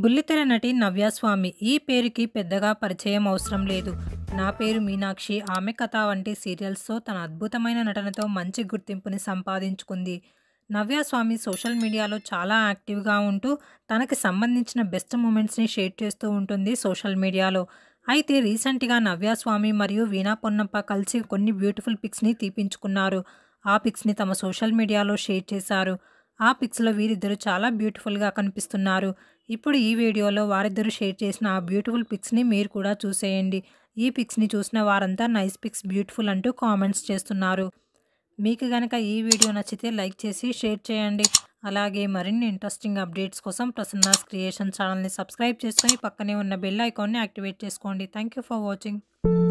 బుల్లితెర నటి నవ్యస్వామి ఈ పేరుకి పెద్దగా పరిచయం అవసరం లేదు. నా పేరు మీనాక్షి, ఆమె కథ వంటి సీరియల్స్తో తన అద్భుతమైన నటనతో మంచి గుర్తింపుని సంపాదించుకుంది. నవ్యస్వామి సోషల్ మీడియాలో చాలా యాక్టివ్గా ఉంటూ తనకి సంబంధించిన బెస్ట్ మూమెంట్స్ని షేర్ చేస్తూ ఉంటుంది సోషల్ మీడియాలో. అయితే రీసెంట్గా నవ్యస్వామి మరియు వీణా పొన్నప్ప కలిసి కొన్ని బ్యూటిఫుల్ పిక్స్ని తీపించుకున్నారు. ఆ పిక్స్ని తమ సోషల్ మీడియాలో షేర్ చేశారు. ఆ పిక్స్లో వీరిద్దరూ చాలా బ్యూటిఫుల్గా కనిపిస్తున్నారు. ఇప్పుడు ఈ వీడియోలో వారిద్దరూ షేర్ చేసిన ఆ బ్యూటిఫుల్ పిక్స్ని మీరు కూడా చూసేయండి. ఈ పిక్స్ని చూసిన వారంతా నైస్ పిక్స్, బ్యూటిఫుల్ అంటూ కామెంట్స్ చేస్తున్నారు. మీకు గనక ఈ వీడియో నచ్చితే లైక్ చేసి షేర్ చేయండి. అలాగే మరిన్ని ఇంట్రెస్టింగ్ అప్డేట్స్ కోసం ప్రసన్నాస్ క్రియేషన్ ఛానల్ని సబ్స్క్రైబ్ చేసుకొని పక్కనే ఉన్న బెల్ ఐకాన్ని యాక్టివేట్ చేసుకోండి. Thank you for watching.